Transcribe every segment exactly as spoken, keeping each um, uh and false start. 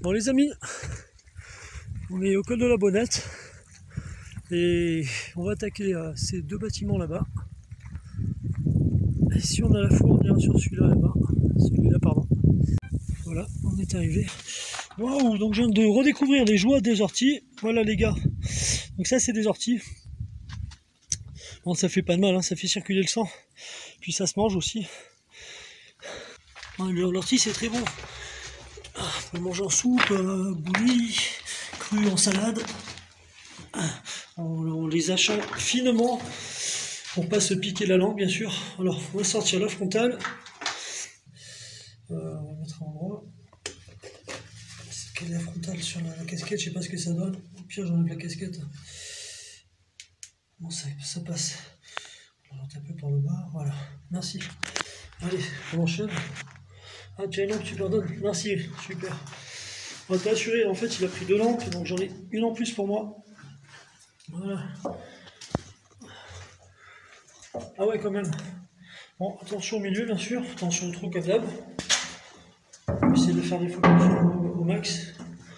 Bon les amis, on est au col de la Bonnette et on va attaquer euh, ces deux bâtiments là-bas. Et si on a la foi, on ira sur celui-là là-bas. Celui-là, pardon. Voilà, on est arrivé. Waouh, donc je viens de redécouvrir les joies des orties. Voilà les gars. Donc ça c'est des orties. Bon, ça fait pas de mal, hein, ça fait circuler le sang. Puis ça se mange aussi. L'ortie c'est très bon. On peut le manger en soupe, euh, bouillie, cru en salade. On, on les achète finement pour pas se piquer la langue bien sûr. Alors on va sortir la frontale. Euh, on va mettre en endroit. C'est quelle est la frontale sur la, la casquette, je sais pas ce que ça donne. Au pire j'enlève la casquette. Bon ça, ça passe. On va un peu par le bas, voilà. Merci. Allez, on enchaîne. Ah tu as une lampe que tu pardonnes. Merci, super. On va t'assurer, en fait il a pris deux lampes, donc j'en ai une en plus pour moi. Voilà. Ah ouais quand même. Bon, attention au milieu bien sûr, attention au trou comme d'hab. Essayer de faire des focus au, au max.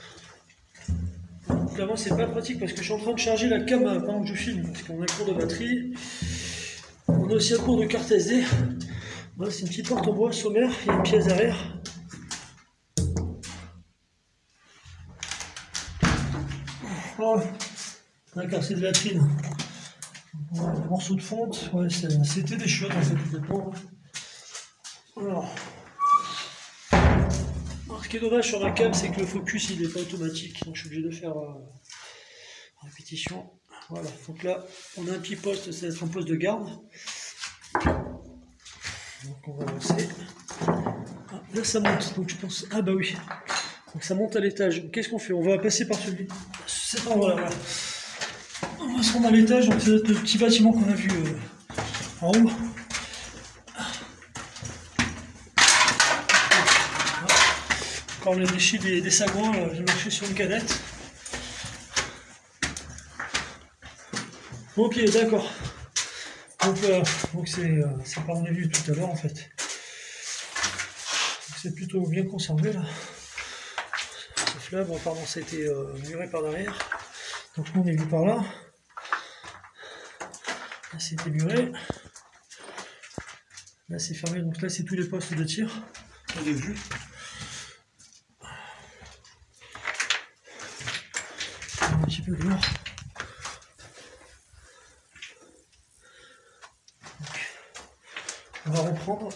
Donc là moi c'est pas pratique parce que je suis en train de charger la cam pendant que je filme, parce qu'on a un cours de batterie. On a aussi un cours de carte S D. Voilà, c'est une petite porte en bois sommaire, il y a une pièce derrière. Oh, on a cassé de la trine. Un morceau de fonte, ouais, c'était des chiottes en fait, complètement. Alors. Alors, ce qui est dommage sur la cam, c'est que le focus il n'est pas automatique, donc je suis obligé de faire euh, répétition. Voilà, donc là, on a un petit poste, ça va être un poste de garde. Donc on va lancer. Ah, là ça monte, donc je pense. Ah bah oui. Donc ça monte à l'étage. Qu'est-ce qu'on fait? On va passer par celui. Cet endroit là. On va se rendre à l'étage, donc c'est le petit bâtiment qu'on a vu euh, en haut. Encore le déchet des, des sagouins, euh, j'ai marché sur une canette. Ok, d'accord. Donc euh, donc c'est euh, par on a vu tout à l'heure en fait. C'est plutôt bien conservé là. Sauf là, bon pardon, ça a été euh, muré par derrière. Donc nous on est venu par là. Là c'était muré. Là c'est fermé, donc là c'est tous les postes de tir. On a vu. Un petit peu lourd. On va reprendre.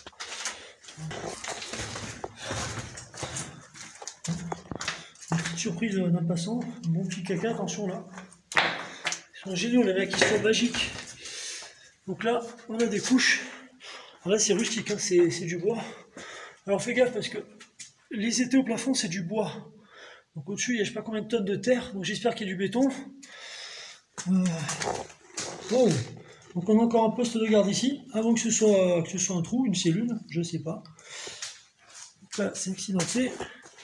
Une petite surprise d'un passant, un bon petit caca, attention là. Ils sont géniaux les mecs, ils sont magiques. Donc là, on a des couches. Alors là c'est rustique, hein, c'est du bois. Alors fais gaffe parce que les étais au plafond c'est du bois. Donc au-dessus il y a je sais pas combien de tonnes de terre, donc j'espère qu'il y a du béton. Euh... Oh. Donc on a encore un poste de garde ici, avant que ce soit, que ce soit un trou, une cellule, je sais pas. Donc là c'est accidenté.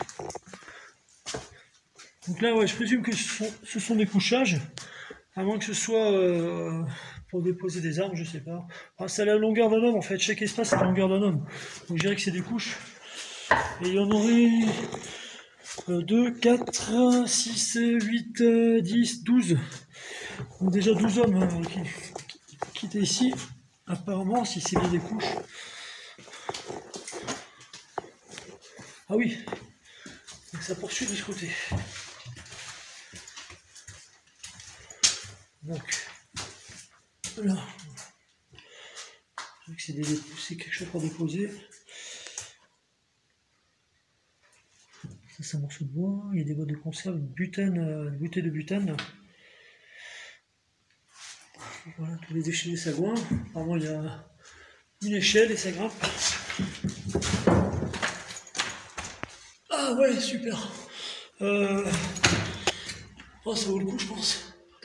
Donc là ouais, je présume que ce sont, ce sont des couchages, à moins que ce soit euh, pour déposer des armes, je sais pas. Ah, c'est à la longueur d'un homme en fait, chaque espace c'est à la longueur d'un homme. Donc je dirais que c'est des couches. Et il y en aurait euh, deux, quatre, six, huit, dix, douze. Donc déjà douze hommes hein, qui, qui étaient ici, apparemment, si c'est bien des couches. Ah oui, donc ça poursuit de ce côté. Donc, là, c'est quelque chose pour déposer. Ça, c'est un morceau de bois. Il y a des boîtes de conserve, une butane, une bouteille de butane. Voilà, tous les déchets des sagouins. Apparemment, il y a une échelle et ça grimpe. Ah ouais, super. Euh... Oh, ça vaut le coup, je pense.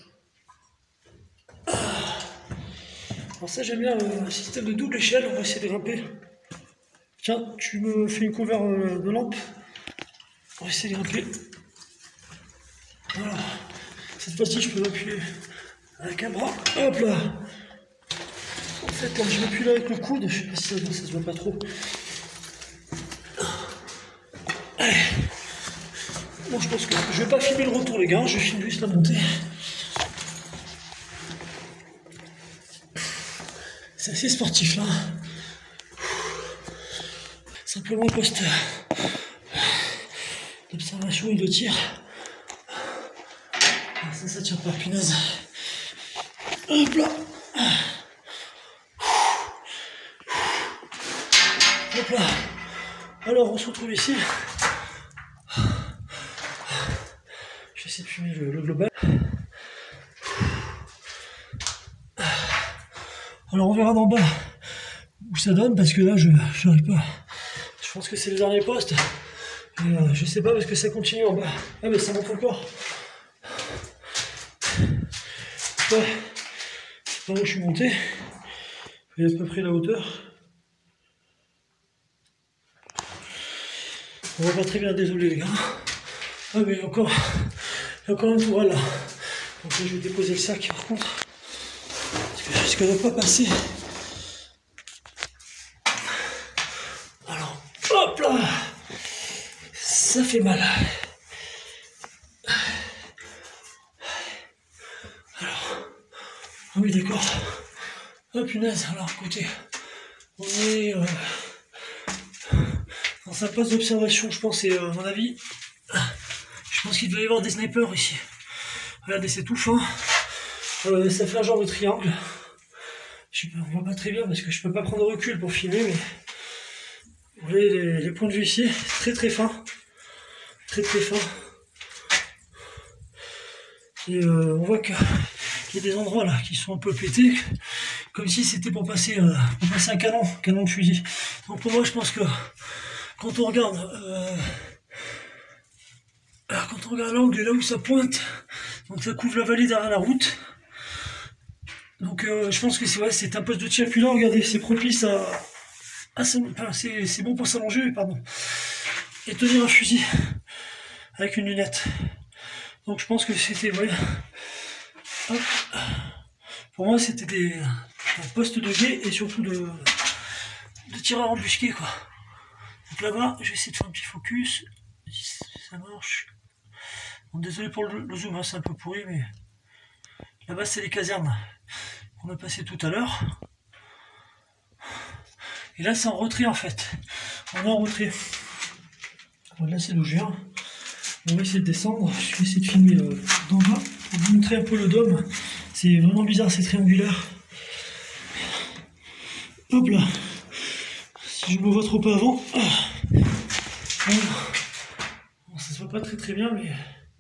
Alors ça, j'aime bien le système de double échelle. On va essayer de grimper. Tiens, tu me fais une cover de lampe. On va essayer de grimper. Voilà. Cette fois-ci, je peux m'appuyer avec un bras. Hop là. En fait, quand je m'appuie là avec le coude, je sais pas si ça, ça se voit pas trop. Allez. Bon, je pense que je vais pas filmer le retour les gars, je filme juste la montée. C'est assez sportif là. Simplement poste d'observation et de tir. Ça, ça tient pas, punaise. Hop là. Hop là. Alors on se retrouve ici. Je vais essayer de filmer le, le global. Alors on verra d'en bas où ça donne parce que là je n'arrive pas. Je pense que c'est le dernier poste. Et euh, je sais pas parce que ça continue en bas. Ah mais ça monte encore. Ouais. C'est pas là où je suis monté. Il y a à peu près la hauteur. On voit pas très bien, désolé les gars. Ah mais encore, il y a encore un tour là. Donc là je vais déposer le sac par contre. Parce que je risque de pas passer. Alors, hop là. Ça fait mal. Alors, ah oui d'accord. Ah punaise, alors écoutez, on est euh, dans un poste d'observation, je pense, et euh, à mon avis, je pense qu'il doit y avoir des snipers ici. Regardez, c'est tout fin. Euh, ça fait un genre de triangle. Je ne vois pas très bien parce que je peux pas prendre de recul pour filmer, mais vous voyez les, les points de vue ici, c'est très très fin. Très très fin. Et euh, on voit qu'il y a des endroits là qui sont un peu pétés, comme si c'était pour passer, euh, pour passer un canon, canon de fusil. Donc pour moi je pense que quand on regarde euh, alors quand on regarde l'angle là où ça pointe, donc ça couvre la vallée derrière la route. Donc euh, je pense que c'est ouais, c'est un poste de tir. Puis là regardez, c'est propice à, à enfin, c'est bon pour s'allonger, pardon, et tenir un fusil avec une lunette. Donc je pense que c'était ouais. Hop. Pour moi c'était des un poste de guet et surtout de, de tireur embusqué quoi. Donc là-bas, je vais essayer de faire un petit focus. Si ça marche. Bon, désolé pour le, le zoom, hein, c'est un peu pourri, mais là-bas c'est les casernes qu'on a passé tout à l'heure. Et là c'est en retrait en fait. On est en retrait. Bon, là c'est d'où je viens. On va essayer de descendre. Je vais essayer de filmer euh, d'en bas pour vous montrer un peu le dôme. C'est vraiment bizarre, c'est triangulaire. Hop là. Si je me vois trop pas avant. Bon. Bon, ça se voit pas très très bien, mais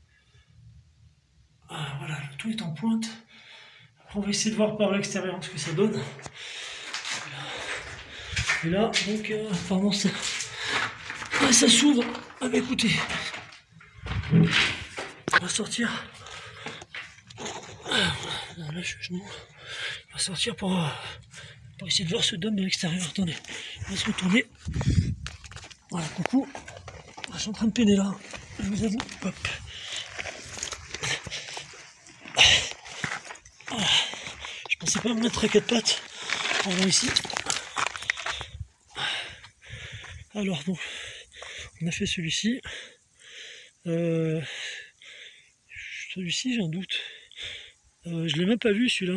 ah, voilà, le tout est en pointe. Après, on va essayer de voir par l'extérieur ce que ça donne. Et là, donc, euh, apparemment, ça, ah, ça s'ouvre. Ah, bah écoutez, on va sortir. Ah, là, je suis à genoux. On va sortir pour, euh, pour essayer de voir ce dôme de l'extérieur. Attendez, on va se retourner. Voilà, coucou. Je suis en train de peiner là. Je vous avoue. Hop. Ah, je pensais pas me mettre à quatre pattes en venant ici. Alors donc, on a fait celui-ci. Euh, celui-ci, j'ai un doute. Euh, je l'ai même pas vu celui-là.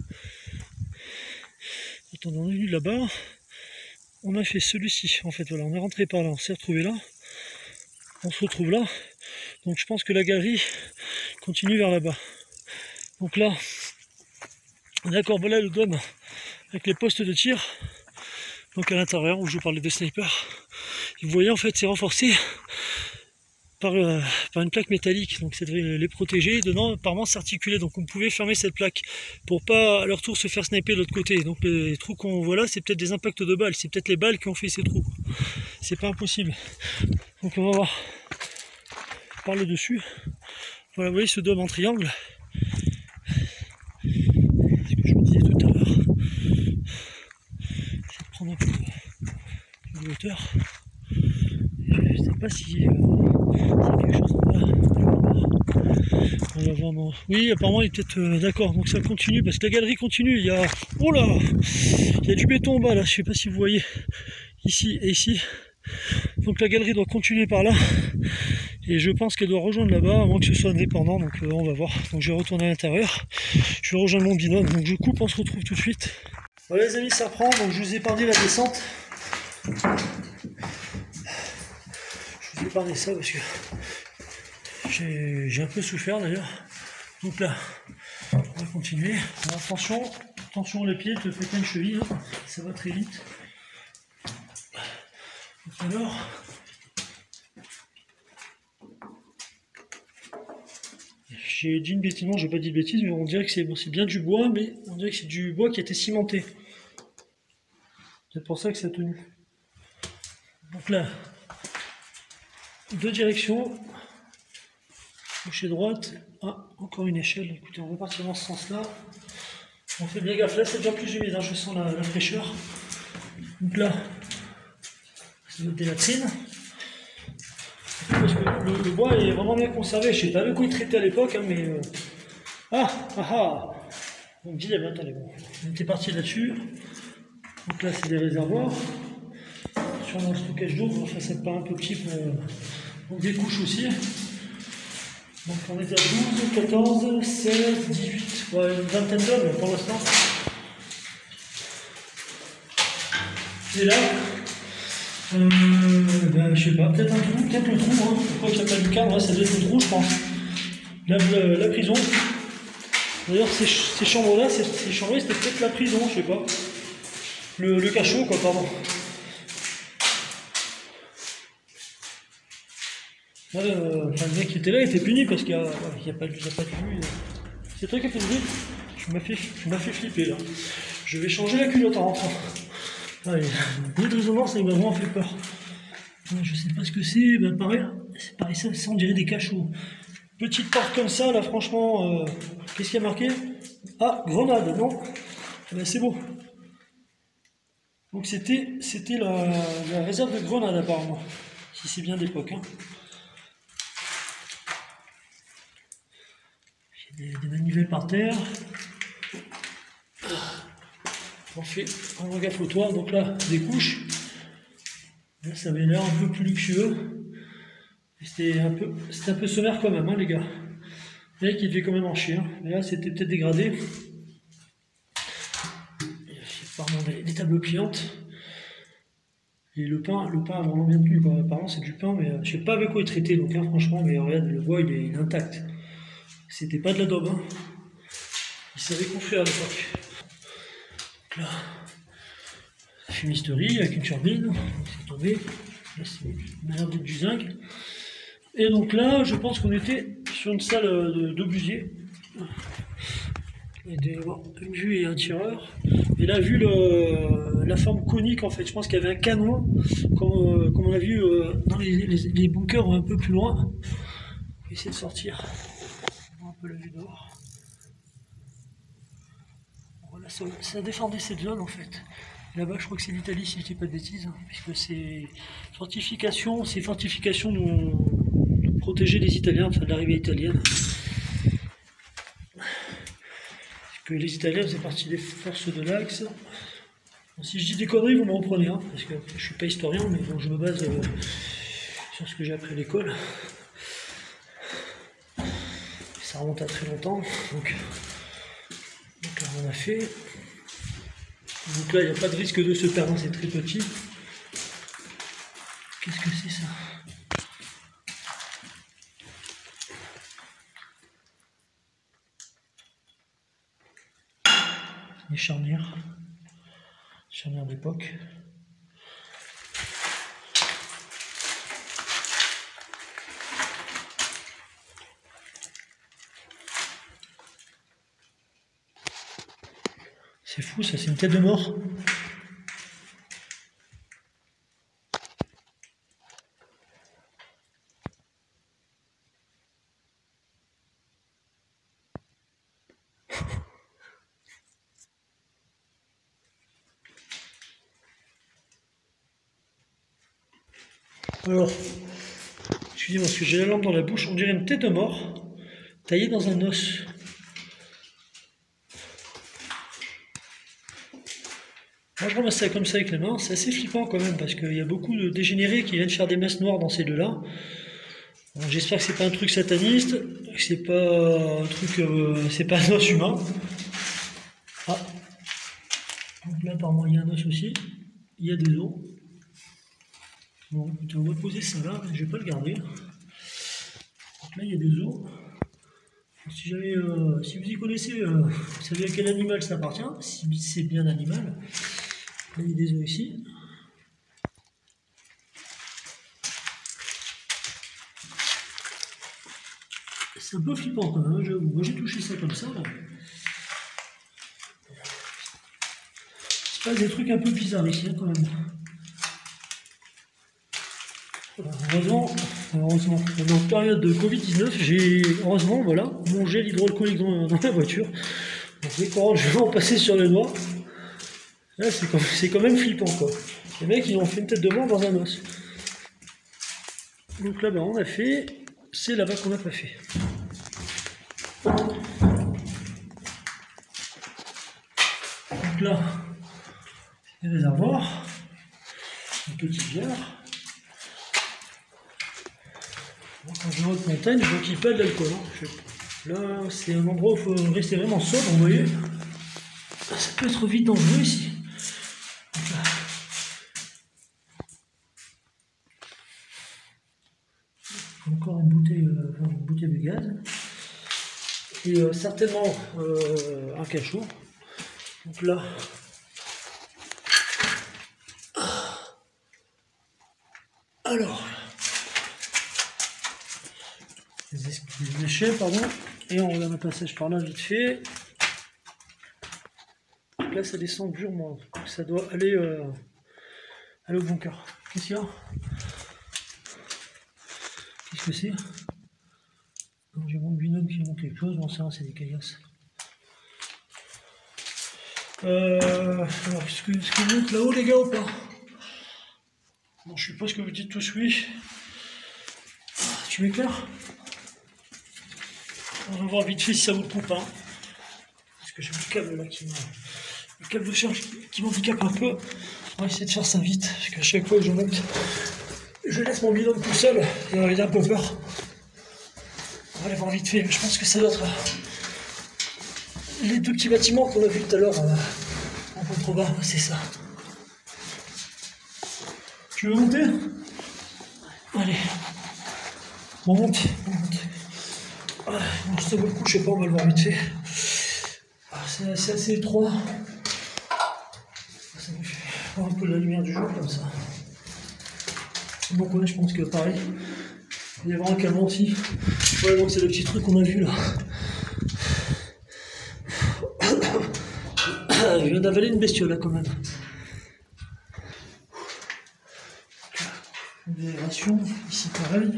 Attendez, on est venu là-bas. On a fait celui-ci. En fait, voilà, on est rentré par là, on s'est retrouvé là. On se retrouve là. Donc je pense que la galerie continue vers là-bas. Donc là, d'accord, voilà le dôme avec les postes de tir. Donc à l'intérieur où je vous parlais de sniper. Et vous voyez en fait c'est renforcé par, euh, par une plaque métallique. Donc ça devrait les protéger. Dedans apparemment c'est articulé. Donc on pouvait fermer cette plaque pour pas à leur tour se faire sniper de l'autre côté. Donc les trous qu'on voit là c'est peut-être des impacts de balles. C'est peut-être les balles qui ont fait ces trous. C'est pas impossible. Donc on va voir par le dessus. Voilà, vous voyez ce dôme en triangle. Ce que je vous disais tout à l'heure. C'est de prendre un peu de, de hauteur. Je ne sais pas si euh, il y a quelque chose en bas. On va voir. Non. Oui, apparemment il est peut-être euh, d'accord. Donc ça continue parce que la galerie continue. Il y a, oh là, il y a du béton en bas là. Je ne sais pas si vous voyez ici et ici. Donc la galerie doit continuer par là. Et je pense qu'elle doit rejoindre là-bas, à moins que ce soit indépendant, donc euh, on va voir. Donc je vais retourner à l'intérieur, je vais rejoindre mon binôme, donc je coupe, on se retrouve tout de suite. Voilà les amis, ça prend, donc je vous ai épargné la descente. Je vous ai épargné ça parce que j'ai un peu souffert d'ailleurs. Donc là, on va continuer. Alors, attention, attention les pieds, te fais pas une cheville, hein. Ça va très vite. Donc alors, j'ai dit une bêtise, non, j'ai pas dit de bêtises, mais on dirait que c'est bon, bien du bois, mais on dirait que c'est du bois qui a été cimenté. C'est pour ça que ça a tenu. Donc là, deux directions, gauche et droite. Ah, encore une échelle. Écoutez, on va partir dans ce sens-là. On fait bien gaffe. Là, c'est déjà plus humide, hein. Je sens la, la fraîcheur. Donc là, c'est des latrines. Parce que le, le bois est vraiment bien conservé. Je sais pas avec quoi il traitait à l'époque, hein, mais. Euh... Ah, ah, ah. On me dit, eh bien, attendez, bon. On était parti là-dessus. Donc là, c'est des réservoirs. Sur le stockage d'eau, enfin, ça pas un peu petit pour, pour des couches aussi. Donc on est à douze, quatorze, seize, dix-huit, ouais, une vingtaine d'hommes pour l'instant. Et là, euh, ben, je sais pas, peut-être un trou, peut-être le trou, hein. Pourquoi il n'y a pas du cadre, ouais, ça doit être le trou, je pense. La, la, la prison. D'ailleurs, ces, ces chambres-là, ces, ces chambres-là, c'était peut-être la prison, je sais pas. Le, le cachot, quoi, pardon. Là, euh, enfin, le mec qui était là était puni parce qu'il n'y a, ouais, a pas de vue. C'est toi qui as fait le bruit. Je m'as fait, fait flipper là. Je vais changer la culotte en rentrant. Allez, le bruit de résonance, ça m'a vraiment fait peur. Je sais pas ce que c'est, ben pareil, c'est pareil, ça, ça on dirait des cachots. Petite porte comme ça, là franchement, euh, qu'est-ce qu'il y a marqué? Ah, grenade, non? Ben, c'est beau. Donc c'était c'était la, la réserve de grenade apparemment, si c'est bien d'époque. Hein. Des, des manivelles par terre. On fait un gaffe au toit, donc là, des couches. Là, ça avait l'air un peu plus luxueux. C'était un peu, c'était un peu sommaire quand même, hein, les gars. Les mecs, ils devaient quand même en chier. Hein. Mais là, c'était peut-être dégradé. Pardon, des, des tables pliantes. Et le pain, le pain, vraiment bien tenu. Apparemment, c'est du pain, mais je sais pas avec quoi il est traité. Donc, hein, franchement, mais regarde, le bois, il est, il est intact. C'était pas de l'adobe. Hein. Ils savaient construire à l'époque. Là, fumisterie avec une turbine, c'est tombé. Là, c'est l'air d'être du zinc. Et donc là, je pense qu'on était sur une salle d'obusier. Il y a une vue et un tireur. Et là, vu le, la forme conique, en fait, je pense qu'il y avait un canon, comme, comme on a vu dans les, les, les bunkers un peu plus loin. On va essayer de sortir. On voit un peu la vue dehors. Voilà, ça, ça défendait cette zone en fait. Là-bas, je crois que c'est l'Italie, si je ne dis pas de bêtises, hein, puisque c'est fortification, c'est fortification de, de protéger les Italiens, enfin de l'arrivée italienne. Parce que les Italiens faisaient partie des forces de l'Axe. Bon, si je dis des conneries, vous me reprenez, hein, parce que je ne suis pas historien, mais bon, je me base euh, sur ce que j'ai appris à l'école. Ça remonte à très longtemps, donc, donc là, on a fait. Donc là, il n'y a pas de risque de se perdre, c'est très petit. Qu'est-ce que c'est ça? Des charnières. Charnières d'époque. C'est fou, ça, c'est une tête de mort. Alors, excusez-moi, parce que j'ai la lampe dans la bouche, on dirait une tête de mort, taillée dans un os. Moi je ramasse ça comme ça avec les mains, c'est assez flippant quand même, parce qu'il y a beaucoup de dégénérés qui viennent faire des messes noires dans ces deux-là. J'espère que c'est pas un truc sataniste, que c'est pas un truc, euh, c'est pas un os humain. Ah, donc là apparemment il y a un os aussi, il y a des os. Bon, écoutez, on va poser ça là, je vais pas le garder. Donc là il y a des os. Si, jamais, euh, si vous y connaissez, euh, vous savez à quel animal ça appartient, si c'est bien animal. Là il y a des os ici. C'est un peu flippant quand même, hein, j'avoue. Moi j'ai touché ça comme ça. Là. C'est pas des trucs un peu bizarres ici hein, quand même. Heureusement, heureusement, dans la période de Covid dix-neuf, j'ai heureusement voilà, mon gel hydroalcoolique dans, dans la voiture. Donc dès qu'on rentre, je vais en passer sur le doigt. Là c'est quand, quand même flippant quoi. Les mecs ils ont fait une tête de mort dans un os. Donc là ben, on a fait, c'est là-bas qu'on n'a pas fait. Donc là, les réservoirs, une petite bière. Quand je vais en haute montagne, je vois qu'il n'y a pas de l'alcool. Hein. Là, c'est un endroit où il faut rester vraiment sobre, vous voyez. Ça peut être vite dangereux ici. Encore une bouteille, euh, une bouteille de gaz. Et euh, certainement euh, un cachot. Donc là. Alors. Les échelles, pardon. Et on regarde un passage par là vite fait. Donc là, ça descend durement. Donc ça doit aller, euh, aller au bunker. Qu'est-ce qu'il y a? Qu'est-ce que c'est? J'ai mon binôme qui monte quelque chose. Bon, ça, c'est des caillasses. Euh, alors, est-ce que, est-ce qu'il monte là-haut, les gars, ou pas? Bon, je suppose que vous dites tous oui. Tu m'éclaires? On va voir vite fait si ça vaut le coup pas. Parce que j'ai le câble là qui le câble de charge qui m'handicape un peu. On va essayer de faire ça vite. Parce qu'à chaque fois que je monte, je laisse mon binôme tout seul. Et il a un peu peur. On va aller voir vite fait. Mais je pense que ça doit être les deux petits bâtiments qu'on a vus tout à l'heure euh, en contrebas. C'est ça. Tu veux monter? Allez. On monte. On monte. Ah, bon, ça vaut le coup, je sais pas, on va le voir vite fait. Ah, c'est assez, assez étroit. Ça nous fait voir un peu la lumière du jour comme ça. Donc ouais, je pense que pareil. Il va y avoir un calme aussi. Ouais, donc c'est le petit truc qu'on a vu là. Je viens d'avaler une bestiole là quand même. Une aération, ici pareil.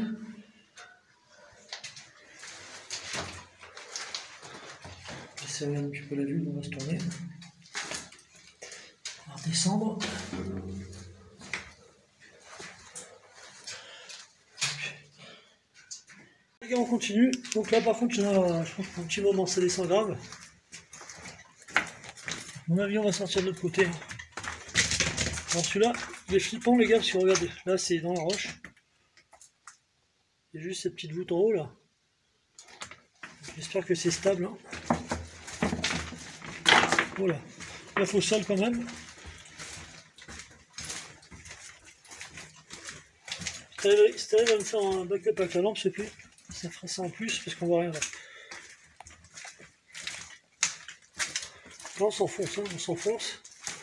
Ça regarde un petit peu la vue, on va se tourner. On va redescendre. Les gars, on continue. Donc là, par contre, je pense qu'un petit moment, ça descend grave. À mon avis, on va sortir de l'autre côté. Alors celui-là, il est flippant, les gars, parce que regardez, là, c'est dans la roche. Il y a juste cette petite voûte en haut, là. J'espère que c'est stable. Hein. Voilà. Là, il faut le sol quand même. Si tu arrives à me faire un backup avec la lampe, s'il te plaît, ça fera ça en plus, parce qu'on voit rien là. Là, on s'enfonce, hein, on s'enfonce.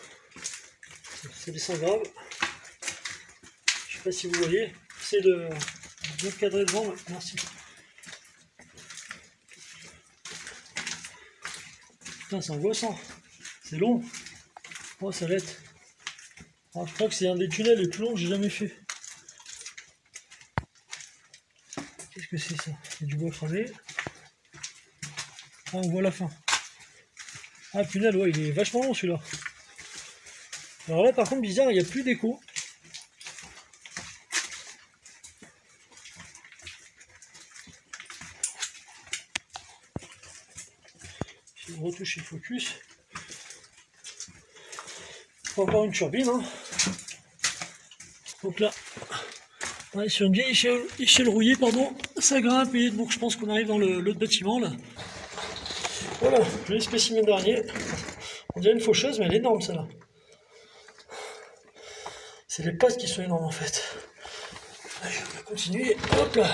Ça descend grave. Je sais pas si vous voyez. J'essaie de bien cadrer devant. Ouais. Merci. Putain, c'est angoissant. C'est long. Oh, ça l'est. Oh, je crois que c'est un des tunnels les plus longs que j'ai jamais fait. Qu'est-ce que c'est ça? C'est du bois cramé. Ah, on voit la fin. Ah, tunnel, ouais, il est vachement long celui-là. Alors là, par contre, bizarre, il n'y a plus d'écho. Je vais retoucher le focus. Encore une turbine. Hein. Donc là, on est sur une vieille échelle, échelle rouillée, pardon. ça grimpe et donc je pense qu'on arrive dans l'autre bâtiment là. Voilà, joli spécimen d'araignée. On dirait une faucheuse, mais elle est énorme celle-là. C'est les pattes qui sont énormes en fait. Allez, on va continuer. Hop là.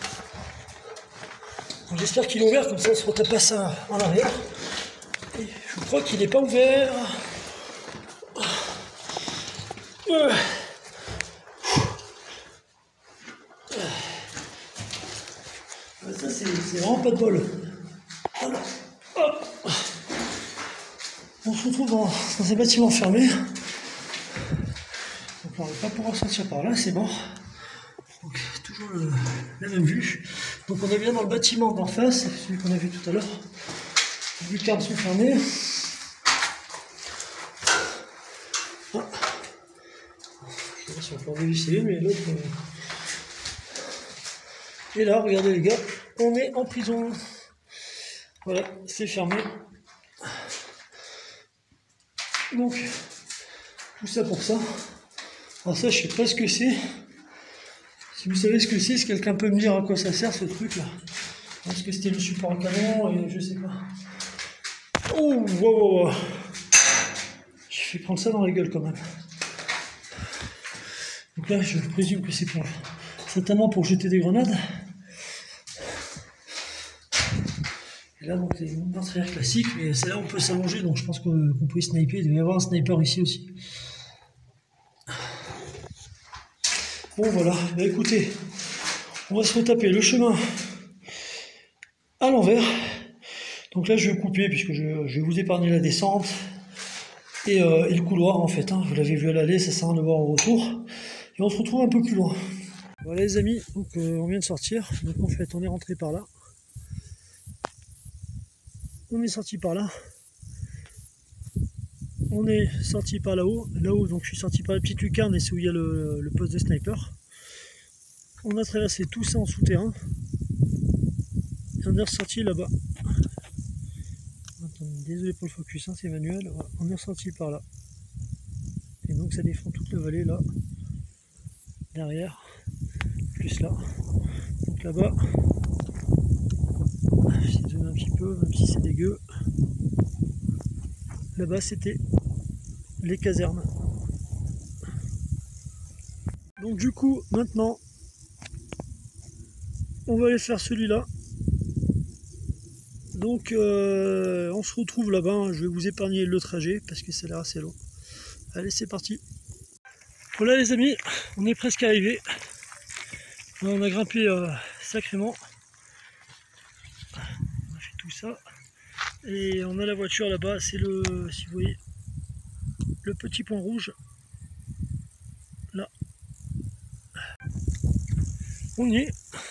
J'espère qu'il est ouvert, comme ça on se retape pas ça en arrière. Et je crois qu'il n'est pas ouvert. Euh. Ça c'est vraiment pas de bol. Voilà. Hop. On se retrouve dans, dans un bâtiment fermé. Donc on ne va pas pouvoir sortir par là, c'est bon. Donc toujours le, la même vue. Donc on est bien dans le bâtiment d'en face, celui qu'on a vu tout à l'heure. Les lucarnes sont fermées. Ah. Je sais pas si on peut en dévisser une, mais l'autre. Euh... Et là, regardez les gars, on est en prison. Voilà, c'est fermé. Donc, tout ça pour ça. Alors ça, je sais pas ce que c'est. Si vous savez ce que c'est, si quelqu'un peut me dire à quoi ça sert ce truc là. Est-ce que c'était le support à canon et je sais pas. Oh, wow, wow, wow. J'ai fait prendre ça dans la gueule quand même. Donc là, je présume que c'est pour certainement pour jeter des grenades. Et là, donc, c'est une meurtrière classique, mais c'est là où on peut s'allonger, donc je pense qu'on qu peut y sniper. Il doit y avoir un sniper ici aussi. Bon, voilà. Bah, écoutez, on va se retaper le chemin à l'envers. Donc là, je vais couper, puisque je, je vais vous épargner la descente et, euh, et le couloir, en fait. Hein. Vous l'avez vu à l'aller, ça sert à rien de voir au retour. Et on se retrouve un peu plus loin. Voilà, les amis, donc, euh, on vient de sortir. Donc, en fait, on est rentré par là. On est sorti par là. On est sorti par là-haut. Là-haut, donc je suis sorti par la petite lucarne et c'est où il y a le, le poste de sniper. On a traversé tout ça en souterrain. Et on est ressorti là-bas. Désolé pour le focus, hein, c'est manuel. Voilà. On est ressorti par là. Et donc ça défend toute la vallée là. Derrière. Plus là. Donc là-bas. Je vais zoomer un petit peu, même si c'est dégueu. Là-bas c'était les casernes. Donc du coup, maintenant, on va aller faire celui-là. Donc euh, on se retrouve là-bas, hein. Je vais vous épargner le trajet parce que c'est là assez long. Allez, c'est parti. Voilà les amis, on est presque arrivé. On a grimpé euh, sacrément. On a fait tout ça. Et on a la voiture là-bas, c'est le, si vous voyez, le petit point rouge. Là. On y est.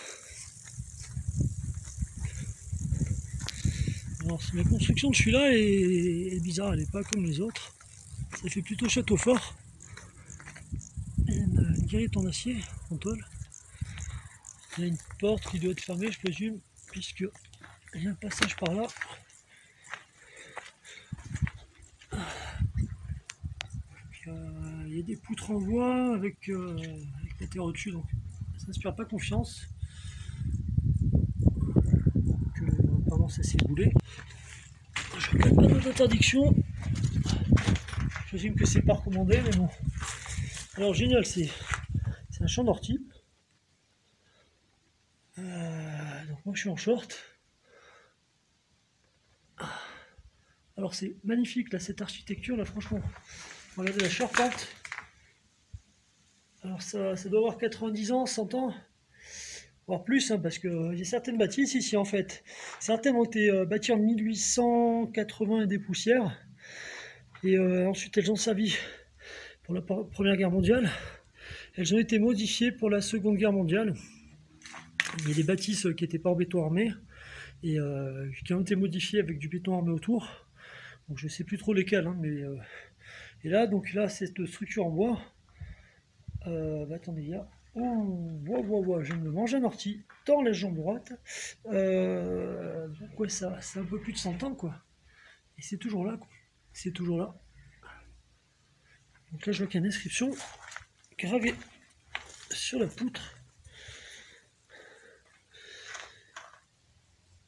Alors, la construction de celui-là est, est bizarre, elle n'est pas comme les autres. Ça fait plutôt château fort. Il y a une, une guérite en acier, en tôle. Il y a une porte qui doit être fermée, je présume, puisque il y a un passage par là. Euh, il y a des poutres en bois avec, euh, avec la terre au-dessus, donc ça n'inspire pas confiance. Que, pardon, ça s'est boulé. Je regarde pas d'autres interdictions. Je présume que c'est pas recommandé, mais bon. Alors génial, c'est un champ d'ortie. Euh, donc moi je suis en short. Alors c'est magnifique là, cette architecture là, franchement. Regardez la charpente. Alors ça, ça doit avoir quatre-vingt-dix ans, cent ans, voire plus, hein, parce qu'il y a certaines bâtisses ici en fait. Certaines ont été euh, bâties en mille huit cent quatre-vingts et des poussières. Et euh, ensuite elles ont servi pour la Première Guerre mondiale. Elles ont été modifiées pour la Seconde Guerre mondiale. Il y a des bâtisses qui n'étaient pas en béton armé et euh, qui ont été modifiées avec du béton armé autour. Donc je ne sais plus trop lesquelles, hein, mais euh, et là donc là cette structure en bois. Euh, bah, attendez, il y a oh, wow, wow, wow, je viens de me manger un ortie dans la jambe droite. Euh, donc ouais, ça, c'est un peu plus de cent ans quoi. Et c'est toujours là, quoi. C'est toujours là. Donc là je vois qu'il y a une inscription gravée sur la poutre.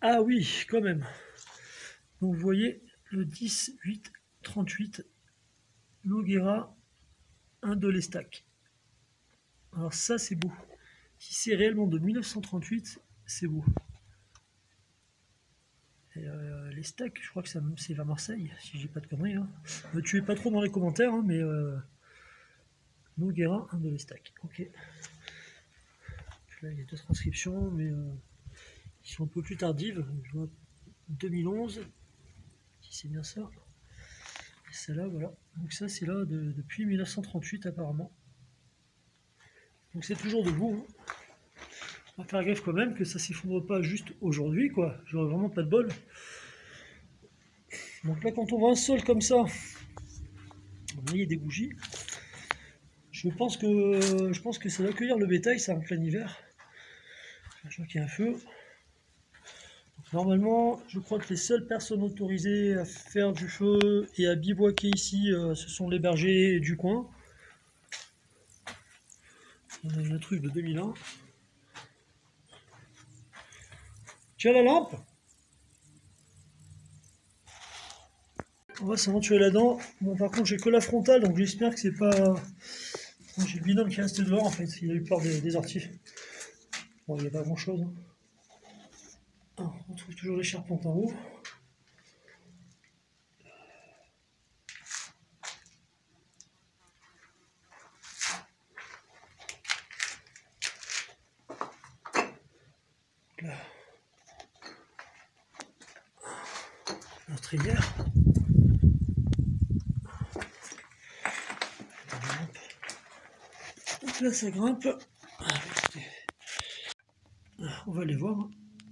Ah oui, quand même. Donc vous voyez, le dix huit trente-huit, Noguera, un de l'Estac. Alors ça, c'est beau. Si c'est réellement de mille neuf cent trente-huit, c'est beau. Euh, l'Estac, je crois que c'est vers Marseille, si j'ai pas de conneries. Hein. Ne me tuez pas trop dans les commentaires, hein, mais euh, Noguera, un de l'Estac. Ok. Là, il y a deux transcriptions, mais euh, qui sont un peu plus tardives. Je vois deux mille onze, si c'est bien ça. Et celle-là, voilà. Donc ça, c'est là de, depuis mille neuf cent trente-huit, apparemment. Donc c'est toujours debout. Hein. On va faire gaffe quand même que ça s'effondre pas juste aujourd'hui, quoi. J'aurais vraiment pas de bol. Donc là, quand on voit un sol comme ça, vous voyez des bougies. Je pense que je pense que ça va accueillir le bétail, c'est en plein hiver. Je vois qu'il y a un feu. Donc normalement, je crois que les seules personnes autorisées à faire du feu et à bivouaquer ici, euh, ce sont les bergers du coin. On a un truc de deux mille un. Tu as la lampe? On va s'aventurer là-dedans. Bon, par contre, j'ai que la frontale, donc j'espère que c'est pas... J'ai le binôme qui reste dehors, en fait. Il a eu peur des, des orties. Bon, il n'y a pas grand-chose. Hein. Ah, on trouve toujours les charpentes en haut. Là. Notre rivière. Donc là, ça grimpe. On va aller voir.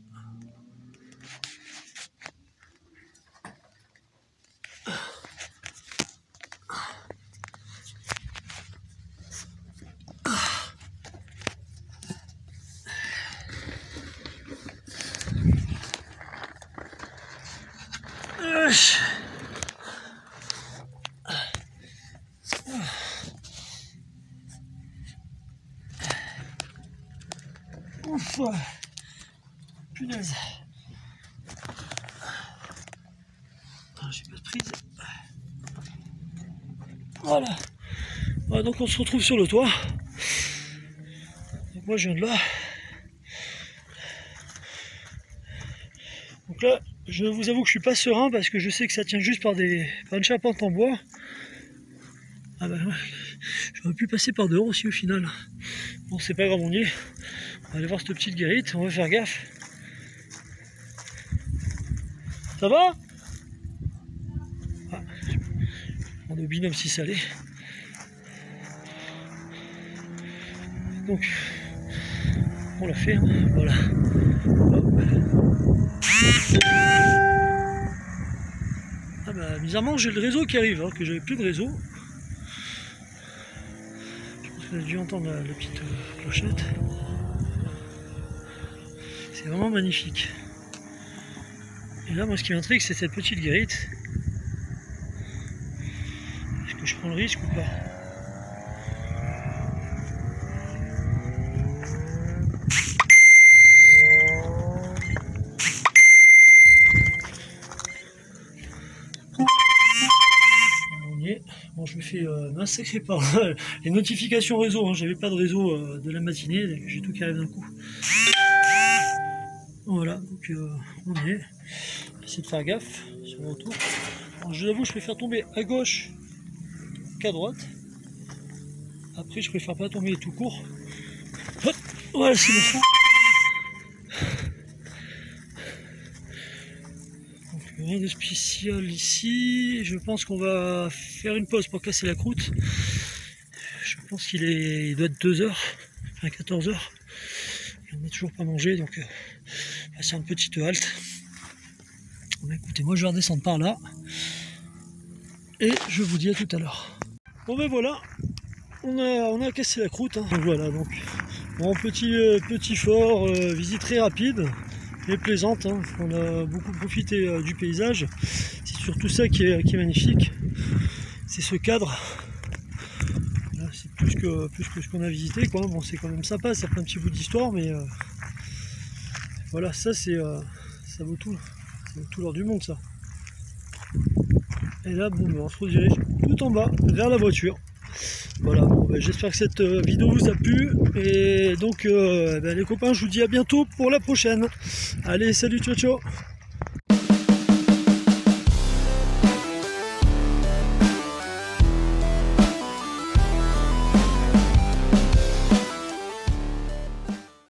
Ouf, punaise. J'ai pas de prise. Voilà. Voilà. Donc on se retrouve sur le toit. Donc moi je viens de là. Donc là, je vous avoue que je suis pas serein parce que je sais que ça tient juste par, des, par une charpente en bois. Ah bah ouais. J'aurais pu passer par dehors aussi au final. Bon, c'est pas grave, on y est. On va aller voir cette petite guérite, on va faire gaffe. Ça va? Ah, on est au binôme si ça allait. Donc, on l'a fait, hein. Voilà. Ah bah, bizarrement, j'ai le réseau qui arrive, alors que j'avais plus de réseau. Je pense que vous avez dû entendre la, la petite euh, clochette. C'est vraiment magnifique. Et là, moi, ce qui m'intrigue, c'est cette petite guérite. Est-ce que je prends le risque ou pas? On y est. Bon, je me fais euh, massacrer par les notifications réseau. Hein. J'avais pas de réseau euh, de la matinée, j'ai tout qui arrive d'un coup. Voilà, donc euh, on y est. Essayer de faire gaffe sur le retour. Alors, je vous avoue, je préfère tomber à gauche qu'à droite. Après, je préfère pas tomber tout court. Hop, voilà, c'est bon. Donc, rien de spécial ici. Je pense qu'on va faire une pause pour casser la croûte. Je pense qu'il est, il doit être deux heures, enfin quatorze heures. Et on n'a toujours pas mangé, donc euh, c'est une petite halte. Bon, écoutez, moi je vais redescendre par là. Et je vous dis à tout à l'heure. Bon ben voilà, on a, on a cassé la croûte. Hein. Donc voilà, donc bon, petit, euh, petit fort, euh, visite très rapide et plaisante. Hein. On a beaucoup profité euh, du paysage. C'est surtout ça qui est, qui est magnifique. C'est ce cadre. C'est plus que, plus que ce qu'on a visité, quoi. Bon, c'est quand même sympa, ça fait un petit bout d'histoire, mais euh, voilà, ça c'est euh, ça vaut tout, ça vaut tout l'or du monde ça. Et là, bon, on se redirige tout en bas vers la voiture. Voilà, bon, ben, j'espère que cette vidéo vous a plu. Et donc, euh, ben, les copains, je vous dis à bientôt pour la prochaine. Allez, salut, ciao, ciao.